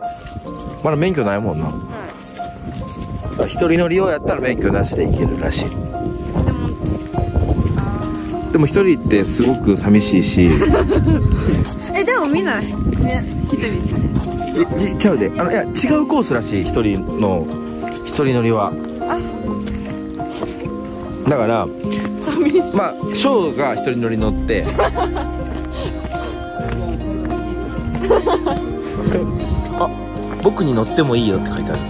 まだ免許ないもんな。一人乗り用やったら免許なしで行けるらしい。でも一人ってすごく寂しいし。 でもみんな一人ですね。 ちゃうで、いや違うコースらしい、一人乗りは。だから寂しい。 まあショーが一人乗り乗ってあ、僕に乗ってもいいよって書いてある。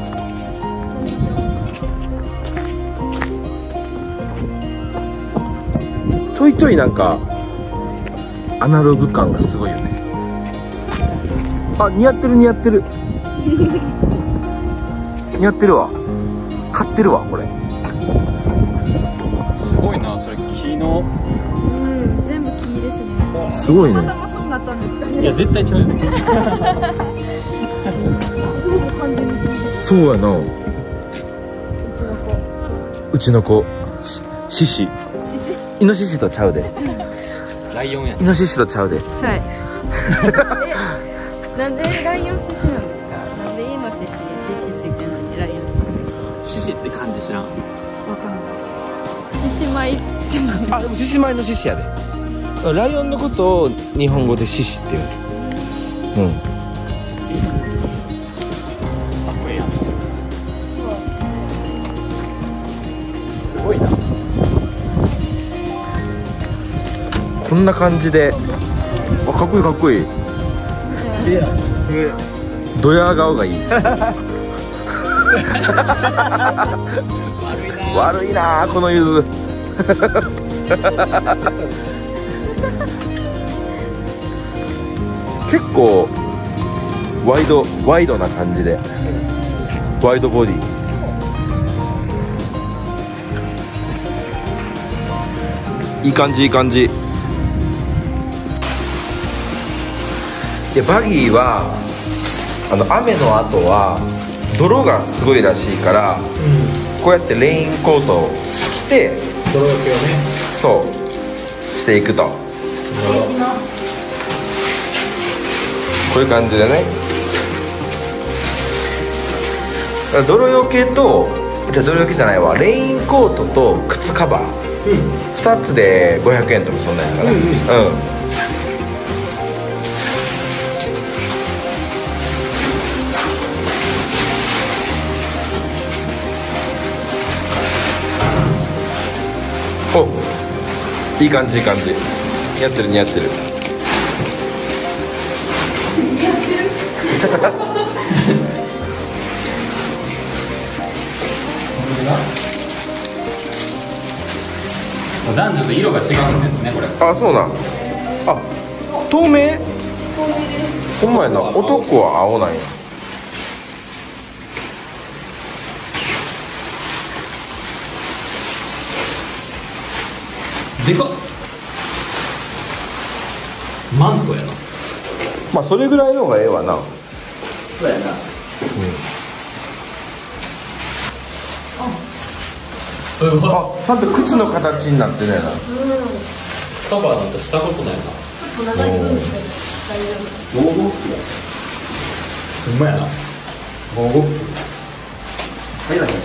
ちょいちょいなんかアナログ感がすごいよね。あ、似合ってる似合ってる似合ってるわ。買ってるわこれ。 すごいな、それ木の。 全部木ですね。 すごいね。 頭そうなったんですかね。 いや絶対ちゃうよ。 完全に木です。 そうやな。うちの子獅子。イノシシとちゃうで。 ライオンや。 イノシシとちゃうで。 はい。なんでライオン獅子なんですか。なんでイノシシに獅子ついてるのにライオン獅子って漢字知らん。 わかんない。獅子舞って何？ あ、でも獅子舞の獅子やで。ライオンのことを日本語で獅子って言う。うん。 かっこいいやん。すごいな。 こんな感じで。あ、かっこいいかっこいい。 いや、それ。 ドヤ顔がいい。悪いなこのゆず。結構ワイドな感じで、ワイドボディ。いい感じいい感じ。でバギーは雨の後は泥がすごいらしいから、こうやってレインコートを着て泥よけをね。 そうしていくと、こういう感じでね。泥よけと、じゃあ泥よけじゃないわ、レインコートと靴カバー、2つで500円とかそんなんやから。お、いい感じいい感じ。似合ってる似合ってる。 男女と色が違うんですね、これ。 あ、そうなん。あ、透明？ほんまやな。男は青なんや。 でかっ。マントやな。 まあそれぐらいの方がええわな。 そうやな。すごい。 あ、ちゃんと靴の形になってねえな。 スカバーなんてしたことないな。 ちょっと長い分ですけど大丈夫。 防護服や。ほんまやな。防護服。入らないでし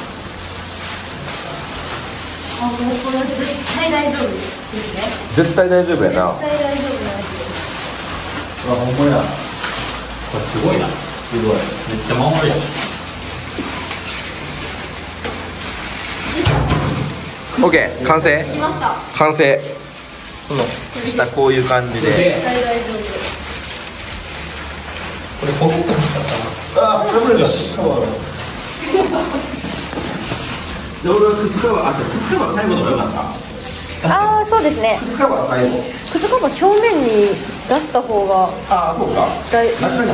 あ、もうこれ絶対大丈夫ですね。 絶対大丈夫やな。 絶対大丈夫なやつです。 ょ。ほんまや。これすごいな。すごい。めっちゃ守るやん。 オッケー、完成。 来ました。 完成。この下こういう感じで。 絶対大丈これほぐってほしかったな。 あ、ダブルだ。で、俺は靴カバー、靴カバー最後の方が良かった。 夫。ああ、そうですね。 靴カバー最後。 靴カバー表面に出した方があ、そうか。 いいかな。 あ、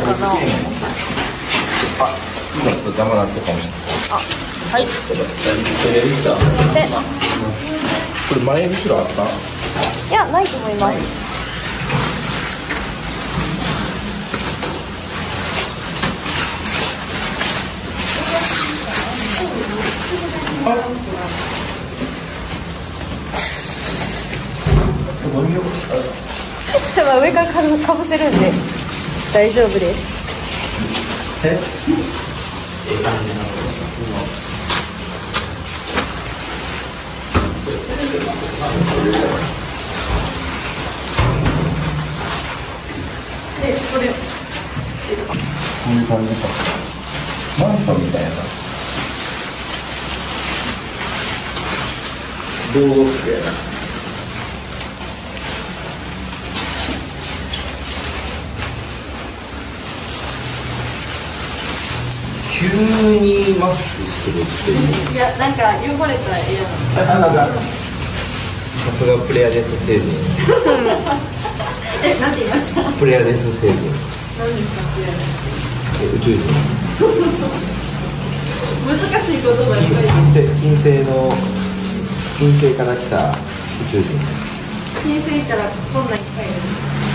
今ちょっと邪魔なってかもしれない。 はい。で、 これ前後ろあった？ いや、ないと思います。まあ上からかぶせるんで大丈夫です。 ええ感じなの。 これこういう感じか。マンションみたいな。 防護服やな。急にマスクするっていう。 いやなんか汚れたら嫌なの。 さすがプレアデス星人。 なんて言いました？ プレアデス星人。 何ですか？ 宇宙人。 難しい言葉いっぱい。 金星から来た宇宙人。 金星いたらこんなんいっぱいいる。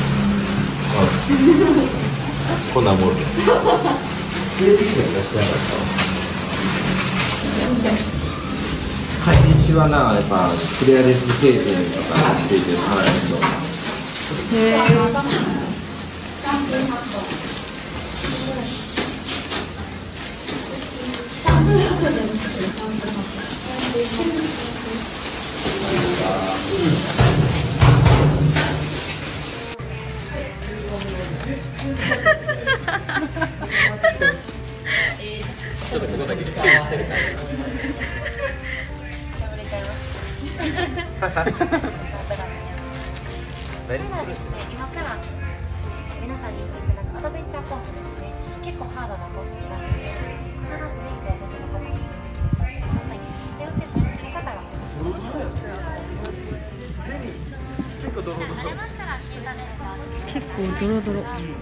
こんなんもる。テレビ誌が出してなかった。開始はな、やっぱプレアデス星人とかついてる花ですよ。 今から皆さんに言っていただくアドベンチャーコースですね。結構ハードなコースになるので、必ずレイクをお持ちの方にください。で、運転の方は慣れましたらシートベルトを結構ドロドロ。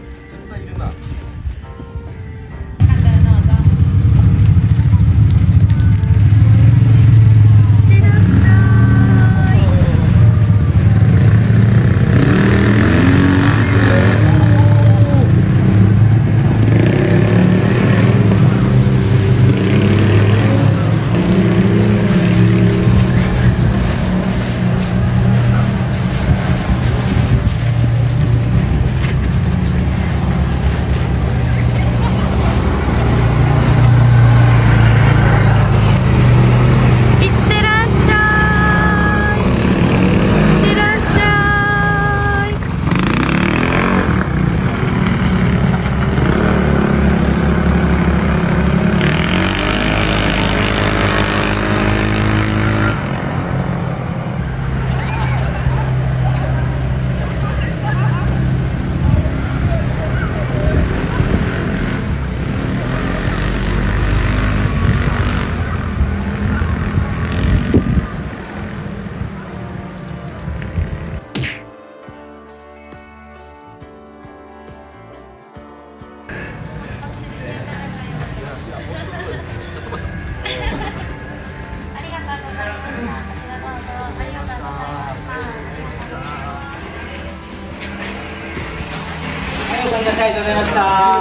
ありがとうございました。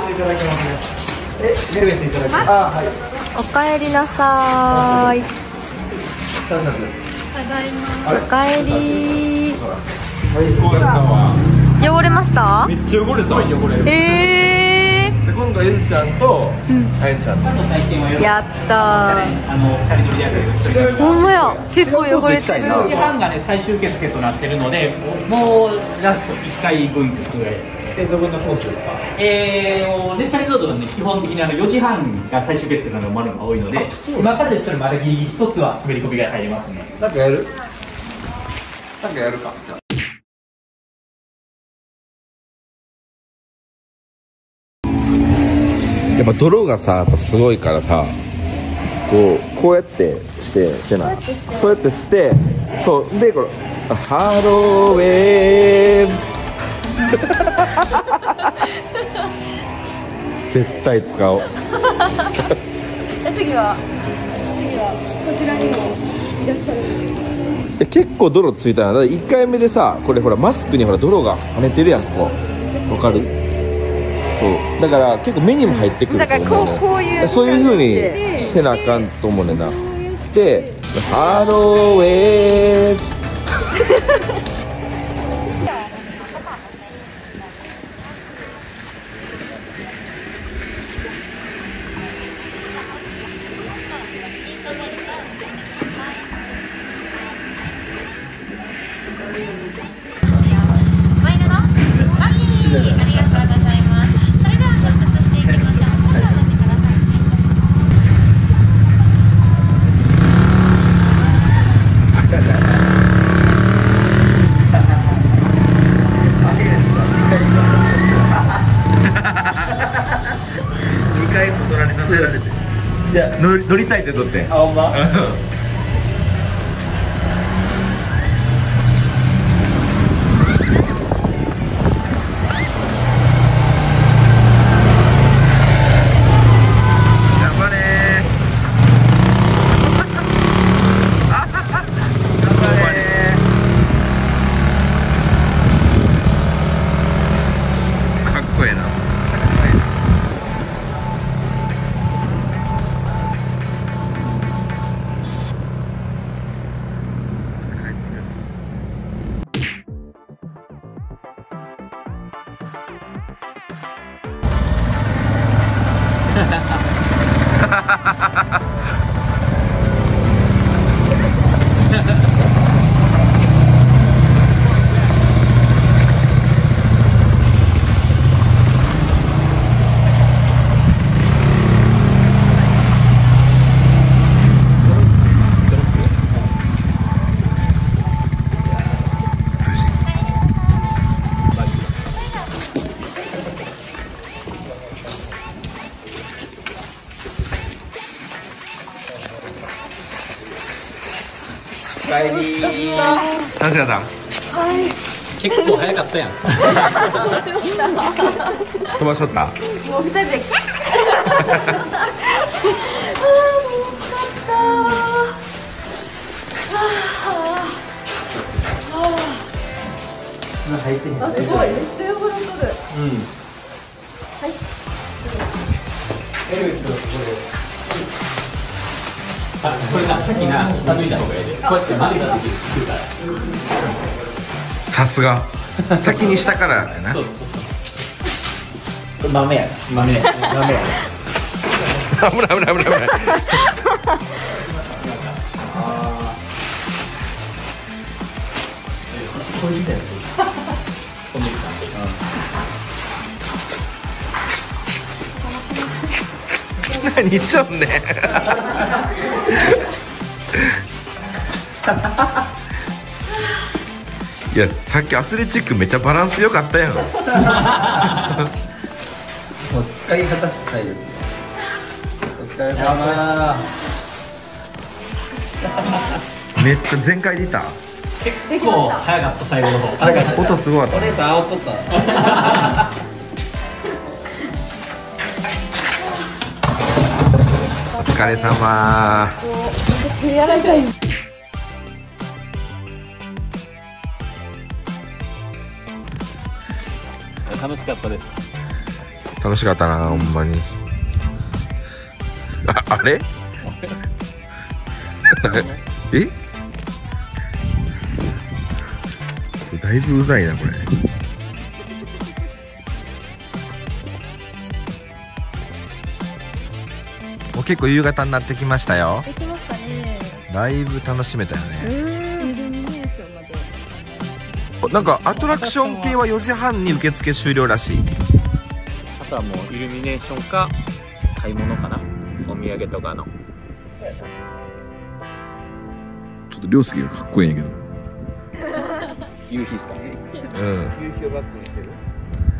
いただきますね。レベルいただきます。あ、はい。 おかえりなさーい。おかえりー。汚れました？ めっちゃ汚れた。汚れる。 で今度はゆずちゃんとあやちゃんと。 やったー。ほんまや、結構汚れてる。 1時半がね最終受付となってるので、もうラスト1回分ぐらい。どこのコースですか？列車リゾートはね、基本的に4時半が最終受付なのが多いので、今からでしたらまだギリギリ1つは滑り込みが入りますね。 なんかやる？なんかやるか。やっぱ泥がさ、やっぱすごいからさ、こうやってしてな、そうやってして、そうでこれハロウェー絶対使おう。 次はこちらにもいらっしゃる。 結構泥ついたな。だって1回目でさ、これほらマスクにほら泥が跳ねてるやん、ここわかる？そうだから結構目にも入ってくると思うね。 こういうそういう風にしてなあかんと思うねんな。でハロウェーせられて乗りたいって撮って。 あ、ほんま。帰りー。 楽しかった。 結構早かったやん。 飛ばしとった。 もう2人でキャッあ、すごい、めっちゃ汚れとる。はい。 あ、これな、さっきな、下抜いた方がいいで。こうやって丸ができるから。 さすが。先に下からやな。 そうそうそう。豆や。豆や。豆や。 危ない危ない危ない危ない。 これみたいな。飛んできた。 何しょんねん。いや、さっきアスレチックめっちゃバランス良かったやん。 もう使い方したいよ。お疲れ様。 めっちゃ全開でいた。 結構早かった最後の方。 音すごかった。 お姉さん煽っとった。 お疲れ様。 手柔らかい。 楽しかったです。 楽しかったな、ほんまに。あれ？え？だいぶうざいなこれ。もう結構夕方になってきましたよ。 できましたね。 だいぶ楽しめたよね。 イルミネーションまで。 なんかアトラクション系は4時半に受付終了らしい。 あとはもうイルミネーションか買い物かな、お土産とかの。 ちょっと涼介がかっこいいんやけど。 夕日っすかね。 うん。 夕日をバックにしてる。